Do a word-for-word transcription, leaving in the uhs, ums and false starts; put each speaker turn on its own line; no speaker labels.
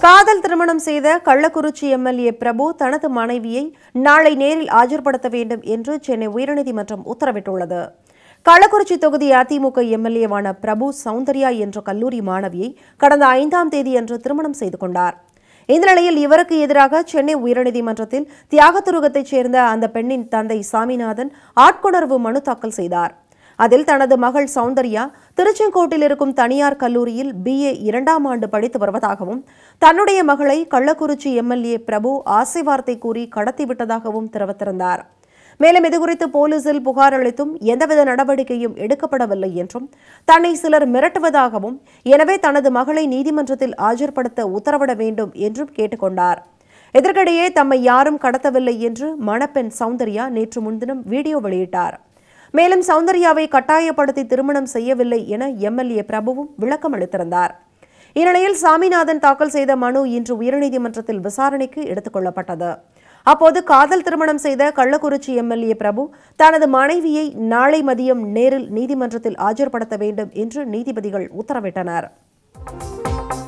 காதல் திருமணம் செய்த கள்ளக்குறிச்சி எம்எல்ஏ பிரபு தனது மனைவியை நாளை நேரில் ஆஜர்படுத்த வேண்டும் என்று சென்னை உயர்நீதிமன்றம் உத்தரவிட்டுள்ளது. கள்ளக்குறிச்சி தொகுதி அதிமுக எம்எல்ஏவான பிரபு சௌந்தர்யா என்ற கல்லூரி மாணவியை கடந்த ஐந்தாம் தேதியன்று திருமணம் செய்து கொண்டார். இந்த நிலையில் இவருக்கு எதிராக சென்னை உயர்நீதிமன்றத்தில் தியாகதுருகத்தைச் சேர்ந்த அந்த பெண்ணின் தந்தை சாமிநாதன் ஆட்கொணர்வு மனு தாக்கல் செய்தார். அதில் தனது மகள் சௌந்தர்யா திருச்செங்கோட்டில் இருக்கும் தனியார் கல்லூரியில் பிஏ இரண்டாம் ஆண்டு படித்து வருவதாகவும் தன்னுடைய மகளை கள்ளக்குறிச்சி எம்எல்ஏ பிரபு ஆசை வார்த்தை கூறி கடத்திவிட்டதாகவும் தெரிவித்திருந்தார். மேலும் இதுகுறித்து போலீசில் புகார் அளித்தும் எந்தவித நடவடிக்கையும் எடுக்கப்படவில்லை என்றும் தன்னை சிலர் மிரட்டுவதாகவும் எனவே தனது மகளை நீதிமன்றத்தில் ஆஜர்படுத்த உத்தரவிட வேண்டும் என்றும் கேட்டுக்கொண்டார். இதற்கிடையே தம்மை யாரும் கடத்தவில்லை என்று மணப்பெண் சௌந்தர்யா நேற்று முன்தினம் வீடியோ வெளியிட்டார். மேலும் சௌந்தர்யாவை கட்டாயப்படுத்தி திருமணம் செய்யவில்லை என எம்எல்ஏ பிரபுவும் விளக்கம் அளித்திருந்தார். இந்நிலையில் சாமிநாதன் தாக்கல் செய்த மனு இன்று உயர்நீதிமன்றத்தில் விசாரணைக்கு எடுத்துக் கொள்ளப்பட்டது. அப்போது காதல் திருமணம் செய்த கள்ளக்குறிச்சி எம்எல்ஏ பிரபு தனது மனைவியை நாளை மதியம் நேரில் நீதிமன்றத்தில் ஆஜர்படுத்த வேண்டும் என்று நீதிபதிகள் உத்தரவிட்டனர்.